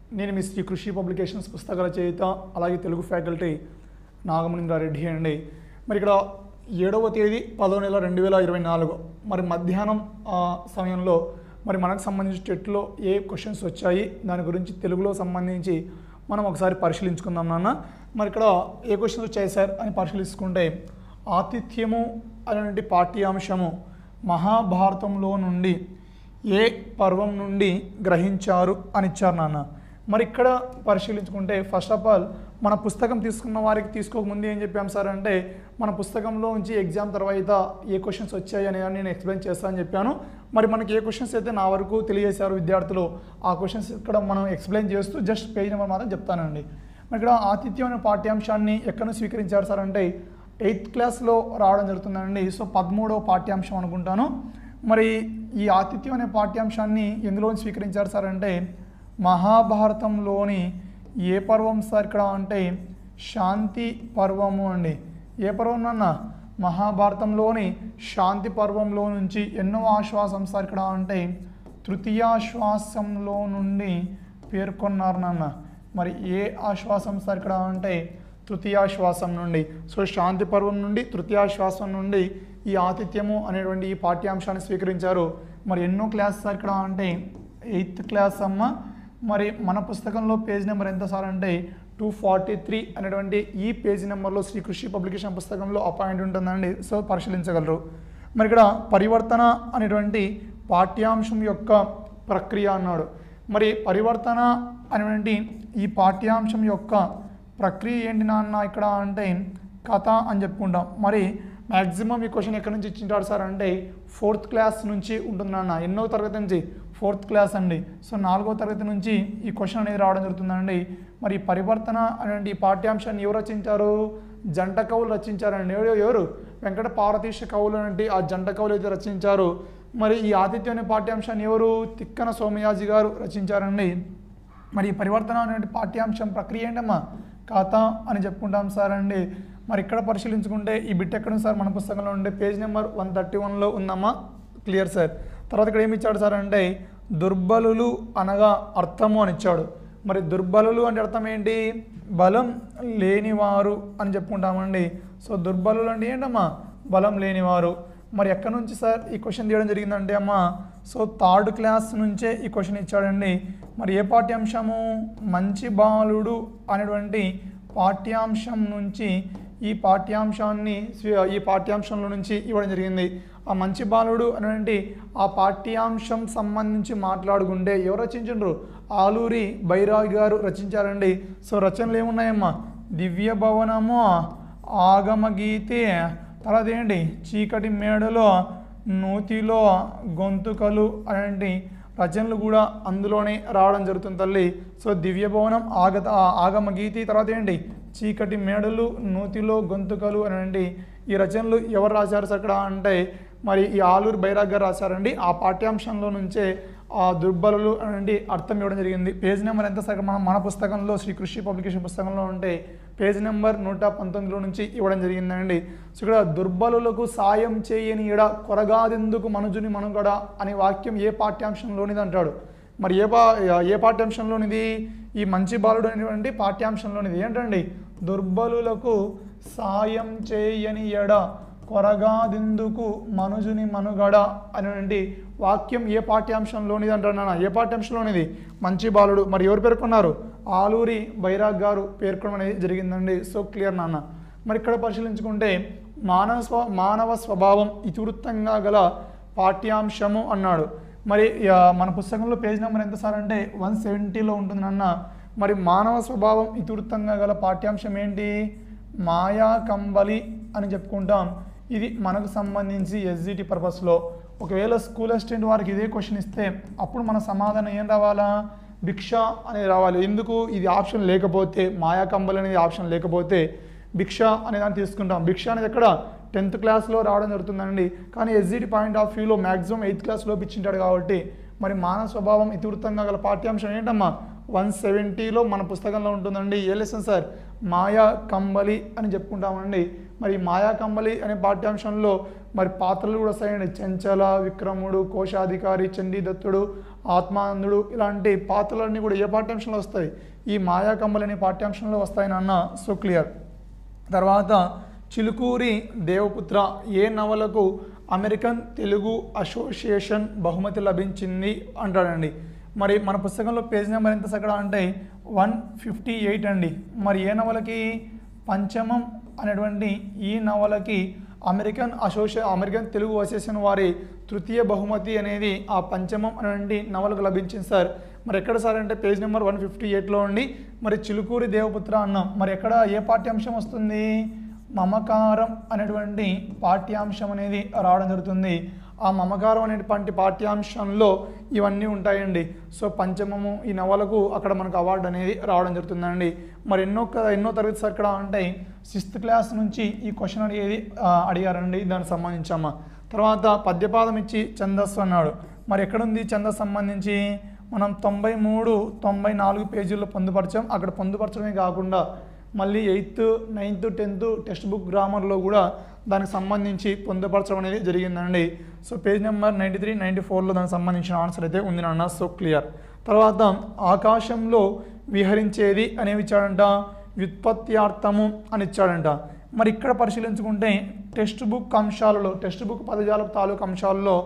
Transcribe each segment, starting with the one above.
నేను మీ శ్రీ కృషి పబ్లికేషన్స్ పుస్తకాల చేత అలాగే తెలుగు ఫ్యాకల్టీ నాగమణీంద్రారెడ్డి అండి. మరి ఇక్కడ 7వ తేదీ 10వ నెల 2024 మరి మధ్యాహ్నం సమయంలో మరి మనకు సంబంధించి టెట్లో ఏ క్వశ్చన్స్ వచ్చాయి దాని గురించి తెలుగులో సంబంధించి మనం ఒకసారి పరిశీలించుకుందాం నాన్న. మరి ఇక్కడ ఏ క్వశ్చన్స్ వచ్చాయి సార్ అని పరిశీలించుకుంటే ఆతిథ్యము అనేటువంటి పాఠ్యాంశము మహాభారతంలో నుండి ఏ పర్వం నుండి గ్రహించారు అని ఇచ్చారు నాన్న. మరి ఇక్కడ పరిశీలించుకుంటే ఫస్ట్ ఆఫ్ ఆల్ మన పుస్తకం తీసుకున్న వారికి తీసుకోకముందు ఏం చెప్పాం సార్ అంటే మన పుస్తకంలో నుంచి ఎగ్జామ్ తర్వాత ఏ క్వశ్చన్స్ వచ్చాయి అని నేను ఎక్స్ప్లెయిన్ చేస్తానని చెప్పాను. మరి మనకి ఏ క్వశ్చన్స్ అయితే నా వరకు తెలియజేశారు విద్యార్థులు ఆ క్వశ్చన్స్ ఇక్కడ మనం ఎక్స్ప్లెయిన్ చేస్తూ జస్ట్ పేజ్ నెంబర్ మాత్రం చెప్తానండి. మరి ఇక్కడ ఆతిథ్యం అనే పాఠ్యాంశాన్ని ఎక్కడ స్వీకరించారు సార్ అంటే 8th క్లాస్లో రావడం జరుగుతుందండి. సో 13వ పాఠ్యాంశం అనుకుంటాను. మరి ఈ ఆతిథ్యం అనే పాఠ్యాంశాన్ని ఎందులో స్వీకరించారు సార్ అంటే మహాభారతంలోని ఏ పర్వం సార్ ఇక్కడ అంటే శాంతి పర్వము అండి. ఏ పర్వం అన్న మహాభారతంలోని శాంతి పర్వంలో నుంచి ఎన్నో ఆశ్వాసం సార్ ఇక్కడ అంటే తృతీయాశ్వాసంలో నుండి పేర్కొన్నారు నాన్న. మరి ఏ ఆశ్వాసం సార్ ఇక్కడ అంటే తృతీయాశ్వాసం నుండి. సో శాంతి పర్వం నుండి తృతీయాశ్వాసం నుండి ఈ ఆతిథ్యము అనేటువంటి ఈ పాఠ్యాంశాన్ని స్వీకరించారు. మరి ఎన్నో క్లాస్ సార్ ఇక్కడ అంటే 8th క్లాస్ అమ్మ. మరి మన పుస్తకంలో పేజ్ నెంబర్ ఎంత సార్ అంటే 243 అనేటువంటి ఈ పేజీ నెంబర్లో శ్రీ కృషి పబ్లికేషన్ పుస్తకంలో ఆ పాయింట్ ఉంటుందండి. సో పరిశీలించగలరు. మరి ఇక్కడ పరివర్తన అనేటువంటి పాఠ్యాంశం యొక్క ప్రక్రియ అన్నాడు. మరి పరివర్తన అనేటువంటి ఈ పాఠ్యాంశం యొక్క ప్రక్రియ ఏంటి నాన్న ఇక్కడ అంటే కథ అని చెప్పుకుంటాం. మరి మ్యాక్సిమం ఈ క్వశ్చన్ ఎక్కడి నుంచి ఇచ్చింటాడు సార్ అంటే 4th క్లాస్ నుంచి ఉంటుంది నాన్న. ఎన్నో తరగతి నుంచి 4th క్లాస్ అండి. సో 4వ తరగతి నుంచి ఈ క్వశ్చన్ అనేది రావడం జరుగుతుందండి. మరి పరివర్తన అనేటువంటి ఈ పాఠ్యాంశాన్ని ఎవరు రచించారు? జంట కవులు రచించారండి. ఎవరు? వెంకట పార్వతీశ కవులు అంటే ఆ జంట కవులు అయితే రచించారు. మరి ఈ ఆతిథ్యం అనే పాఠ్యాంశాన్ని ఎవరు? తిక్కన సోమయాజి గారు రచించారండి. మరి ఈ పరివర్తన అనేటువంటి పాఠ్యాంశం ప్రక్రియ ఏంటమ్మా కథ అని చెప్పుకుంటాం సార్ అండి. మరి ఇక్కడ పరిశీలించుకుంటే ఈ బిట్ ఎక్కడ సార్ మన పుస్తకంలో ఉండే పేజ్ నెంబర్ 131లో ఉందమ్మా. Clear sir. తర్వాత ఇక్కడ ఏమి ఇచ్చాడు సార్ అంటే దుర్బలులు అనగా అర్థము అని ఇచ్చాడు. మరి దుర్బలులు అంటే అర్థం ఏంటి? బలం లేనివారు అని చెప్పుకుంటామండి. సో దుర్బలులు అంటే ఏంటమ్మా? బలం లేనివారు. మరి ఎక్కడి నుంచి సార్ ఈ క్వశ్చన్ తీయడం జరిగిందంటే అమ్మా సో 3rd క్లాస్ నుంచే ఈ క్వశ్చన్ ఇచ్చాడండి. మరి ఏ పాఠ్యాంశము? మంచి బాలుడు అనేటువంటి పాఠ్యాంశం నుంచి ఈ పాఠ్యాంశంలో నుంచి ఇవ్వడం జరిగింది. ఆ మంచి బాలుడు అనేటువంటి ఆ పాఠ్యాంశం సంబంధించి మాట్లాడుకుంటే ఎవరు రచించారు? ఆలూరి బైరాగి గారు రచించారండి. సో రచనలు ఏమున్నాయమ్మా? దివ్య భవనము, ఆగమగీతి, తర్వాత ఏంటి చీకటి మేడలో, నూతిలో గొంతుకలు అనేటి రచనలు కూడా అందులోనే రావడం జరుగుతుంది తల్లి. సో దివ్య భవనం, ఆగమగీతి, తర్వాత ఏంటి చీకటి మేడలు, నూతిలో గొంతుకలు అనేటి ఈ రచనలు ఎవరు రాశారు అక్కడ అంటే మరి ఈ ఆలూరి బైరాగ్ గారు రాశారండి. ఆ పాఠ్యాంశంలో నుంచే ఆ దుర్బలులు అనేది అర్థం ఇవ్వడం జరిగింది. పేజ్ నెంబర్ ఎంత సార్ మన పుస్తకంలో శ్రీ కృషి పబ్లికేషన్ పుస్తకంలో ఉంటే పేజ్ నెంబర్ 119లో నుంచి ఇవ్వడం జరిగిందండి. సో ఇక్కడ దుర్బలులకు సాయం చేయని ఎడ కొరగాదెందుకు మనుజుని మనుగడ అనే వాక్యం ఏ పాఠ్యాంశంలోనిది అంటాడు. మరి ఏ పాఠ్యాంశంలోనిది? ఈ మంచి బాలుడు అనేటువంటి పాఠ్యాంశంలోనిది. ఏంటండి? దుర్బలులకు సాయం చేయని ఎడ కొరగాదెందుకు మనుజుని మనుగడ అనేటువంటి వాక్యం ఏ పాఠ్యాంశంలోనిది అంటాడు నాన్న. ఏ పాఠ్యాంశంలోనిది? మంచి బాలుడు. మరి ఎవరు పేర్కొన్నారు? ఆలూరి బైరాగ్ గారు పేర్కొనడం అనేది జరిగిందండి. సో క్లియర్ నాన్న. మరి ఇక్కడ పరిశీలించుకుంటే మానవ స్వభావం ఇతివృత్తంగా గల పాఠ్యాంశము అన్నాడు. మరి మన పుస్తకంలో పేజ్ నెంబర్ ఎంత సార్ అంటే 170లో ఉంటుంది నాన్న. మరి మానవ స్వభావం ఇతివృత్తంగా గల పాఠ్యాంశం ఏంటి? మాయా కంబలి అని చెప్పుకుంటాం. ఇది మనకు సంబంధించి ఎస్జిటి పర్పస్లో ఒకవేళ స్కూల్ అసిస్టెంట్ వారికి ఇదే క్వశ్చన్ ఇస్తే అప్పుడు మన సమాధానం ఏం రావాలా? భిక్ష అనేది రావాలి. ఎందుకు? ఇది ఆప్షన్ లేకపోతే, మాయా కంబలి అనేది ఆప్షన్ లేకపోతే భిక్ష అనే దాన్ని తీసుకుంటాం. భిక్ష అనేది ఎక్కడ? 10th క్లాస్లో రావడం జరుగుతుందండి. కానీ ఎస్జిటి పాయింట్ ఆఫ్ వ్యూలో మ్యాక్సిమం 8th క్లాస్లో ఇచ్చింటాడు కాబట్టి మరి మానవ స్వభావం ఇతివృత్తంగా గల పాఠ్యాంశం ఏంటమ్మా? 170లో మన పుస్తకంలో ఉంటుందండి. ఏ లెసన్ సార్? మాయా కంబలి అని చెప్పుకుంటామండి. మరి మాయాకంబలి అనే పాఠ్యాంశంలో మరి పాత్రలు కూడా వస్తాయండి. చెంచల, విక్రముడు, కోశాధికారి, చండీదత్తుడు, ఆత్మానందుడు ఇలాంటి పాత్రలన్నీ కూడా ఏ పాఠ్యాంశంలో వస్తాయి? ఈ మాయాకంబలి అనే పాఠ్యాంశంలో వస్తాయి నాన్న. So clear. తర్వాత చిలుకూరి దేవపుత్ర ఏ నవలకు అమెరికన్ తెలుగు అసోసియేషన్ బహుమతి లభించింది అంటాడండి. మరి మన పుస్తకంలో పేజ్ నెంబర్ ఎంత అక్కడ అంటే 158 అండి. మరి ఏ నవలకి? పంచమం అనేటువంటి ఈ నవలకి అమెరికన్ తెలుగు అసోసియేషన్ వారి తృతీయ బహుమతి అనేది ఆ పంచమం అనేటువంటి నవలకు లభించింది సార్. మరి ఎక్కడ సార్ అంటే పేజ్ నెంబర్ 158లో అండి. మరి చిలుకూరి దేవపుత్ర అన్నాం. మరి ఎక్కడ ఏ పాఠ్యాంశం వస్తుంది? మమకారం అనేటువంటి పాఠ్యాంశం అనేది రావడం జరుగుతుంది. ఆ మమకారం అనేటువంటి పాఠ్యాంశంలో ఇవన్నీ ఉంటాయండి. సో పంచమము ఈ నవలకు అక్కడ మనకు అవార్డు అనేది రావడం జరుగుతుందండి. మరి ఎన్నో తరగతి సార్ ఇక్కడ అంటే 6th క్లాస్ నుంచి ఈ క్వశ్చన్ అడిగారండి. దానికి సంబంధించామా. తర్వాత పద్యపాదం ఇచ్చి ఛందస్సు అన్నాడు. మరి ఎక్కడుంది ఛందస్సు సంబంధించి? మనం 93, 94 పేజీల్లో పొందుపరచాం. అక్కడ పొందుపరచడమే కాకుండా మళ్ళీ 8th, 9th, 10th text book గ్రామర్లో కూడా దానికి సంబంధించి పొందుపరచడం అనేది జరిగిందండి. సో పేజ్ నెంబర్ 93, 94లో దానికి సంబంధించిన ఆన్సర్ అయితే ఉంది నాన్న. So clear. తర్వాత ఆకాశంలో విహరించేది అనేవి ఇచ్చాడంట. వ్యుత్పత్త్యార్థము అని ఇచ్చాడంట. మరి ఇక్కడ పరిశీలించుకుంటే టెక్స్ట్ బుక్ అంశాలలో, టెక్స్ట్ బుక్ పదజాల తాలూకు అంశాలలో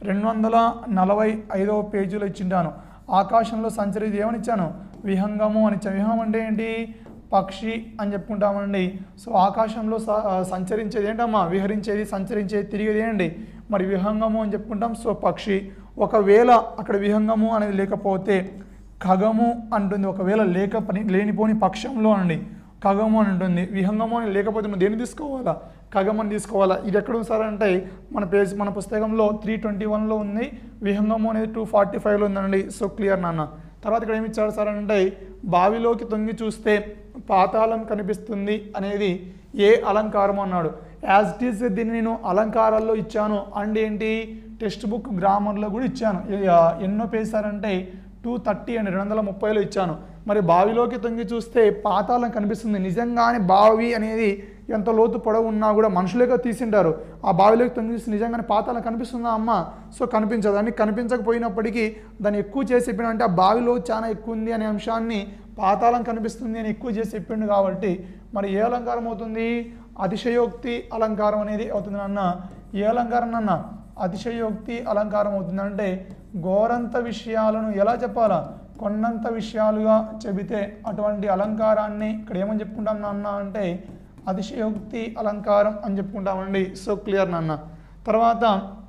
245వ పేజీలో ఇచ్చింటాను. ఆకాశంలో సంచరిది ఏమని ఇచ్చాను? విహంగము అని ఇచ్చాను. విహంగం అంటే ఏంటి? పక్షి అని చెప్పుకుంటామండి. సో ఆకాశంలో సంచరించేది ఏంటమ్మా? విహరించేది, సంచరించేది, తిరిగేది ఏంటి? మరి విహంగము అని చెప్పుకుంటాం. సో పక్షి. ఒకవేళ అక్కడ విహంగము అనేది లేకపోతే ఖగము అంటుంది. ఒకవేళ లేనిపోని పక్షంలో అండి ఖగము అని ఉంటుంది. విహంగము అని లేకపోతే మనం దేన్ని తీసుకోవాలా? ఖగమని తీసుకోవాలా. ఇది ఎక్కడ ఉంది సార్ అంటే మన పుస్తకంలో 321లో ఉంది. విహంగము అనేది 245లో ఉందండి. సో క్లియర్ నాన్న. తర్వాత ఇక్కడ ఏమి ఇచ్చాడు సార్ అంటే బావిలోకి తొంగి చూస్తే పాతాళం కనిపిస్తుంది అనేది ఏ అలంకారం అన్నాడు. యాజ్ ఇట్ ఈస్ దీన్ని నేను అలంకారాల్లో ఇచ్చాను అండ్ ఏంటి టెక్స్ట్ బుక్ గ్రామర్లో కూడా ఇచ్చాను. ఎన్నో పేజ్ సార్ అంటే 230 అండి, 230లో ఇచ్చాను. మరి బావిలోకి తొంగి చూస్తే పాతాళం కనిపిస్తుంది. నిజంగానే బావి అనేది ఎంత లోతు పొడవు ఉన్నా కూడా మనుషులేగా తీసింటారు. ఆ బావిలోకి తొంగి చూస్తే నిజంగానే పాతాళం కనిపిస్తుందా అమ్మ? సో కనిపించదు. అని కనిపించకపోయినప్పటికీ దాన్ని ఎక్కువ చేసి చెప్పిన అంటే ఆ బావిలో చాలా ఎక్కువ ఉంది అనే అంశాన్ని పాతాళం కనిపిస్తుంది అని ఎక్కువ చేసి చెప్పిండు. కాబట్టి మరి ఏ అలంకారం అవుతుంది? అతిశయోక్తి అలంకారం అనేది అవుతుంది అన్న. ఏ అలంకారం అన్న? అతిశయోక్తి అలంకారం అవుతుందంటే గోరంత విషయాలను ఎలా చెప్పాలా? కొన్నంత విషయాలుగా చెబితే అటువంటి అలంకారాన్ని ఇక్కడ ఏమని చెప్పుకుంటాం నాన్న అంటే అతిశయోక్తి అలంకారం అని చెప్పుకుంటామండి. సో క్లియర్ నాన్న. తర్వాత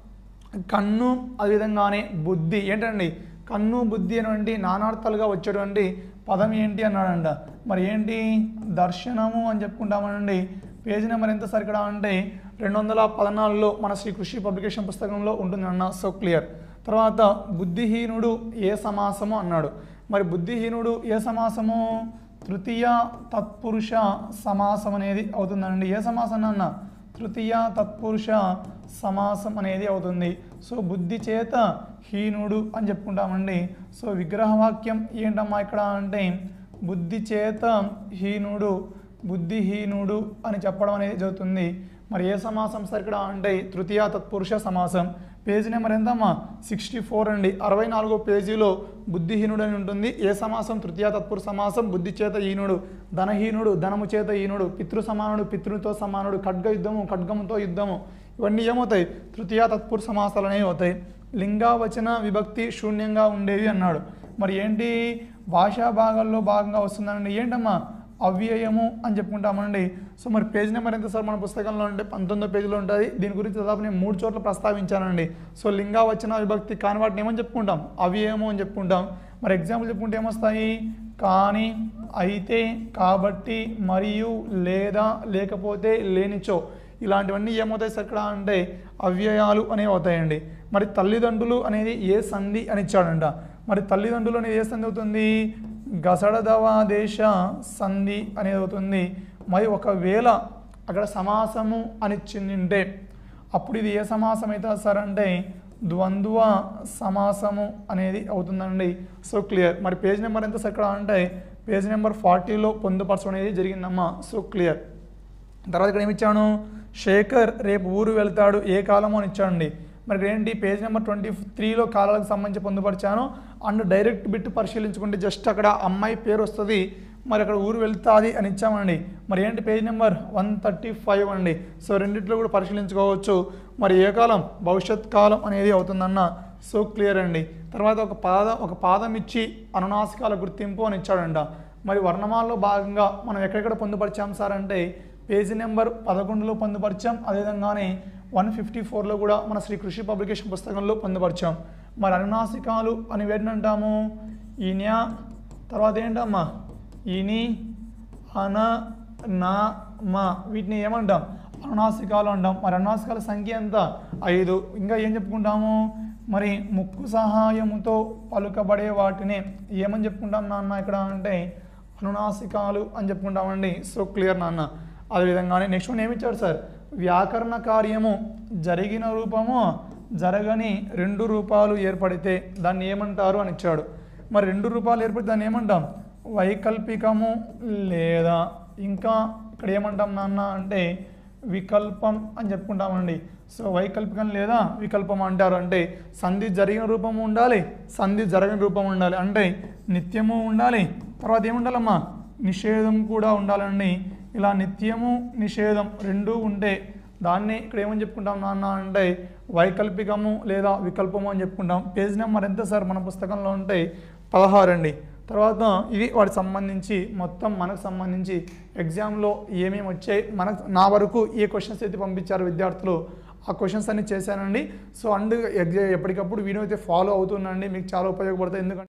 కన్ను అదేవిధంగానే బుద్ధి ఏంటండి? కన్ను బుద్ధి అనేటువంటి నానార్థాలుగా వచ్చేటువంటి పదం ఏంటి అన్నాడంట. మరి ఏంటి? దర్శనము అని చెప్పుకుంటామనండి. పేజ్ నెంబర్ ఎంత సార్ ఇక్కడ అంటే 214లో మన శ్రీ కృషి పబ్లికేషన్ పుస్తకంలో ఉంటుంది అన్న. So clear. తర్వాత బుద్ధిహీనుడు ఏ సమాసము అన్నాడు. మరి బుద్ధిహీనుడు ఏ సమాసము? తృతీయ తత్పురుష సమాసం అనేది అవుతుందండి. ఏ సమాసం అన్న? తృతీయ తత్పురుష సమాసం అనేది అవుతుంది. సో బుద్ధి చేత హీనుడు అని చెప్పుకుంటామండి. సో విగ్రహవాక్యం ఏంటమ్మా ఇక్కడ అంటే బుద్ధి చేత హీనుడు, బుద్ధిహీనుడు అని చెప్పడం అనేది జరుగుతుంది. మరి ఏ సమాసం సార్ ఇక్కడ అంటే తృతీయ తత్పురుష సమాసం. పేజీ నెంబర్ ఎంతమ్మా? 64 అండి. 64వ పేజీలో బుద్ధిహీనుడు అని ఉంటుంది. ఏ సమాసం? తృతీయ తత్పురుష సమాసం. బుద్ధి చేత హీనుడు, ధనహీనుడు, ధనము చేత హీనుడు, పితృ సమానుడు, పితృతో సమానుడు, ఖడ్గ యుద్ధము, ఖడ్గముతో యుద్ధము, ఇవన్నీ ఏమవుతాయి? తృతీయ తత్పురుష సమాసాలు అనేవి అవుతాయి. లింగావచన విభక్తి శూన్యంగా ఉండేవి అన్నాడు. మరి ఏంటి? భాషా భాగాల్లో భాగంగా వస్తుందండి. ఏంటమ్మా? అవ్యయము అని చెప్పుకుంటామండి. సో మరి పేజ్ నెంబర్ ఎంత సార్ మన పుస్తకంలో అంటే 19వ పేజీలో ఉంటుంది. దీని గురించి దాదాపు నేను 3 చోట్ల ప్రస్తావించానండి. సో లింగా వచ్చిన విభక్తి కాని వాటిని ఏమని చెప్పుకుంటాం? అవ్యయము అని చెప్పుకుంటాం. మరి ఎగ్జాంపుల్ చెప్పుకుంటే ఏమొస్తాయి? కానీ, అయితే, కాబట్టి, మరియు, లేదా, లేకపోతే, లేనిచో, ఇలాంటివన్నీ ఏమవుతాయి సార్ ఇక్కడ అంటే అవ్యయాలు అనేవి అవుతాయండి. మరి తల్లిదండ్రులు అనేది ఏ సంధి అని ఇచ్చాడంట. మరి తల్లిదండ్రులు అనేది ఏ సంధి అవుతుంది? గసడదవాదేశ సంధి అనేది అవుతుంది. మరి ఒకవేళ అక్కడ సమాసము అని ఇచ్చిందంటే అప్పుడు ఇది ఏ సమాసం అవుతుంది సార్ అంటే ద్వంద్వ సమాసము అనేది అవుతుందండి. So clear. మరి పేజ్ నెంబర్ ఎంత సార్ ఇక్కడ అంటే పేజ్ నెంబర్ 40లో పొందుపరచడం అనేది జరిగిందమ్మా. So clear. తర్వాత ఇక్కడ ఏమి ఇచ్చాను, శేఖర్ రేపు ఊరు వెళ్తాడు ఏ కాలమో అని ఇచ్చాడండి. మరి ఇక్కడ ఏంటి, పేజ్ నెంబర్ 23లో కాలాలకు సంబంధించి పొందుపరిచాను. అండ్ డైరెక్ట్ బిట్ పరిశీలించుకుంటే జస్ట్ అక్కడ అమ్మాయి పేరు వస్తుంది, మరి అక్కడ ఊరు వెళ్తాది అని ఇచ్చామండి. మరి ఏంటి, పేజ్ నెంబర్ 135 అండి. సో రెండిట్లో కూడా పరిశీలించుకోవచ్చు. మరి ఏ కాలం, భవిష్యత్ కాలం అనేది అవుతుందన్న. సో క్లియర్ అండి. తర్వాత ఒక పాదం ఇచ్చి అనునాసికాల గుర్తింపు అని ఇచ్చాడంట. మరి వర్ణమాలలో భాగంగా మనం ఎక్కడెక్కడ పొందుపరిచాం సార్ అంటే పేజీ నెంబర్ 11లో పొందుపరిచాం, అదేవిధంగానే 154లో కూడా మన శ్రీ కృషి పబ్లికేషన్ పుస్తకంలో పొందుపరిచాం. మరి అనునాసికాలు అని వేటిని అంటాము, ఈన్యా, తర్వాత ఏంటమ్మా ఇని, అన, నా, మా, వీటిని ఏమంటాం, అనునాసికాలు అంటాం. మరి అనునాసికాల సంఖ్య ఎంత, 5. ఇంకా ఏం చెప్పుకుంటాము, మరి ముక్కు సహాయముతో పలుకబడే వాటిని ఏమని చెప్పుకుంటాం నాన్న ఇక్కడ అంటే అనునాసికాలు అని చెప్పుకుంటామండి. సో క్లియర్ నాన్న. అదేవిధంగానే నెక్స్ట్ వన్ ఏమి ఇచ్చాడు సార్, వ్యాకరణ కార్యము జరిగిన రూపము జరగని 2 రూపాలు ఏర్పడితే దాన్ని ఏమంటారు అని ఇచ్చాడు. మరి 2 రూపాలు ఏర్పడితే దాన్ని ఏమంటాం, వైకల్పికము లేదా ఇంకా ఇక్కడ ఏమంటాం నాన్న అంటే వికల్పం అని చెప్పుకుంటామండి. సో వైకల్పికం లేదా వికల్పం అంటారు. అంటే సంధి జరిగిన రూపము ఉండాలి, సంధి జరగని రూపం ఉండాలి. అంటే నిత్యము ఉండాలి, తర్వాత ఏముండాలమ్మా, నిషేధం కూడా ఉండాలండి. ఇలా నిత్యము నిషేధం 2 ఉంటే దాన్ని ఇక్కడ ఏమని చెప్పుకుంటాం నాన్న అంటే వైకల్పికము లేదా వికల్పము అని చెప్పుకుంటాం. పేజ్ నెంబర్ ఎంత సార్ మన పుస్తకంలో ఉంటే 16 అండి. తర్వాత ఇది వాటికి సంబంధించి మొత్తం మనకు సంబంధించి ఎగ్జామ్లో ఏమేమి వచ్చాయి, నా వరకు ఏ క్వశ్చన్స్ అయితే పంపించారు విద్యార్థులు ఆ క్వశ్చన్స్ అన్ని చేశానండి. సో అండ్ ఎప్పటికప్పుడు వీడియో అయితే ఫాలో అవుతుందండి, మీకు చాలా ఉపయోగపడుతుంది. ఎందుకంటే